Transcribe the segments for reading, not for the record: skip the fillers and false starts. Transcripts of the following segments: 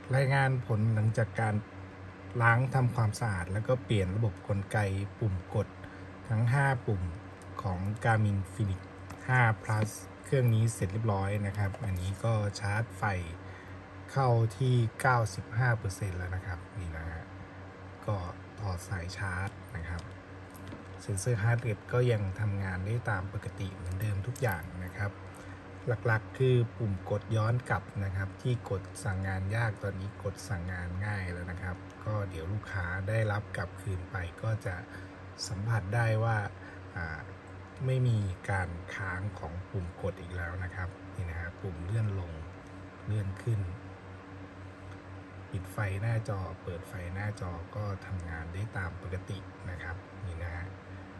รายงานผลหลังจากการล้างทำความสะอาดแล้วก็เปลี่ยนระบบกลไกปุ่มกดทั้ง5ปุ่มของ Garmin Fenix 5 Plus เครื่องนี้เสร็จเรียบร้อยนะครับอันนี้ก็ชาร์จไฟเข้าที่ 95% แล้วนะครับนี่นะฮะก็ถอดสายชาร์จนะครับเซ็นเซอร์ฮาร์ดเรทก็ยังทำงานได้ตามปกติเหมือนเดิมทุกอย่างนะครับหลักๆคือปุ่มกดย้อนกลับนะครับที่กดสั่งงานยากตอนนี้กดสั่งงานง่ายแล้วนะครับก็เดี๋ยวลูกค้าได้รับกลับคืนไปก็จะสัมผัสได้ว่าไม่มีการค้างของปุ่มกดอีกแล้วนะครับนี่นะฮะปุ่มเลื่อนลงเลื่อนขึ้นปิดไฟหน้าจอเปิดไฟหน้าจอก็ทำงานได้ตามปกตินะครับนี่นะฮะ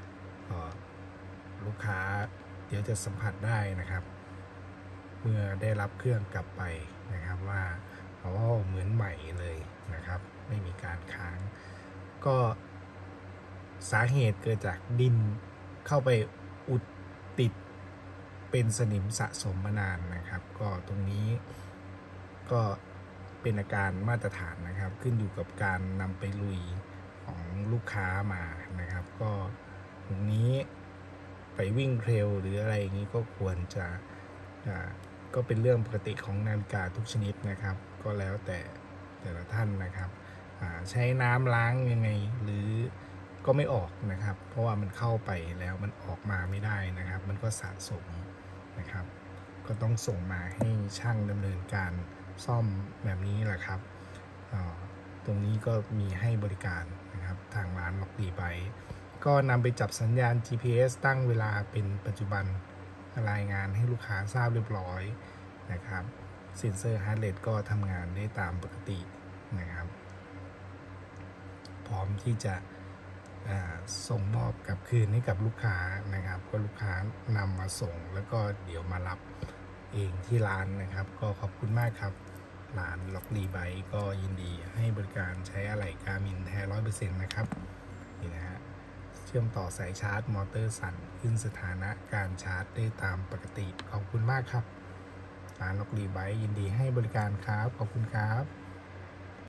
ลูกค้าเดี๋ยวจะสัมผัสได้นะครับเมื่อได้รับเครื่องกลับไปนะครับว่าเหมือนใหม่เลยนะครับไม่มีการค้างก็สาเหตุเกิดจากดินเข้าไปอุดติดเป็นสนิมสะสมมานานนะครับก็ตรงนี้ก็เป็นอาการมาตรฐานนะครับขึ้นอยู่กับการนำไปลุยของลูกค้ามานะครับก็ตรงนี้ไปวิ่งเทรลหรืออะไรอย่างนี้ก็ควรจะก็เป็นเรื่องปกติของนาฬิกาทุกชนิดนะครับก็แล้วแต่ละท่านนะครับใช้น้ำล้างยังไงหรือก็ไม่ออกนะครับเพราะว่ามันเข้าไปแล้วมันออกมาไม่ได้นะครับมันก็สะสมนะครับก็ต้องส่งมาให้ช่างดำเนินการซ่อมแบบนี้แหละครับตรงนี้ก็มีให้บริการนะครับทางร้านล็อกดีไบก็นำไปจับสัญญาณ GPS ตั้งเวลาเป็นปัจจุบันรายงานให้ลูกค้าทราบเรียบร้อยนะครับเซ็นเซอร์ฮาร์ทเรทก็ทำงานได้ตามปกตินะครับพร้อมที่จะส่งมอบกับคืนให้กับลูกค้านะครับก็ลูกค้านำมาส่งแล้วก็เดี๋ยวมารับเองที่ร้านนะครับก็ขอบคุณมากครับร้านล็อกดีไบก็ยินดีให้บริการใช้อะไหล่การ์มินแท้ 100% นะครับนี่นะฮะเชื่อมต่อสายชาร์จมอเตอร์สั่นขึ้นสถานะการชาร์จได้ตามปกติขอบคุณมากครับร้านล็อกดีไบยินดีให้บริการครับขอบคุณครับ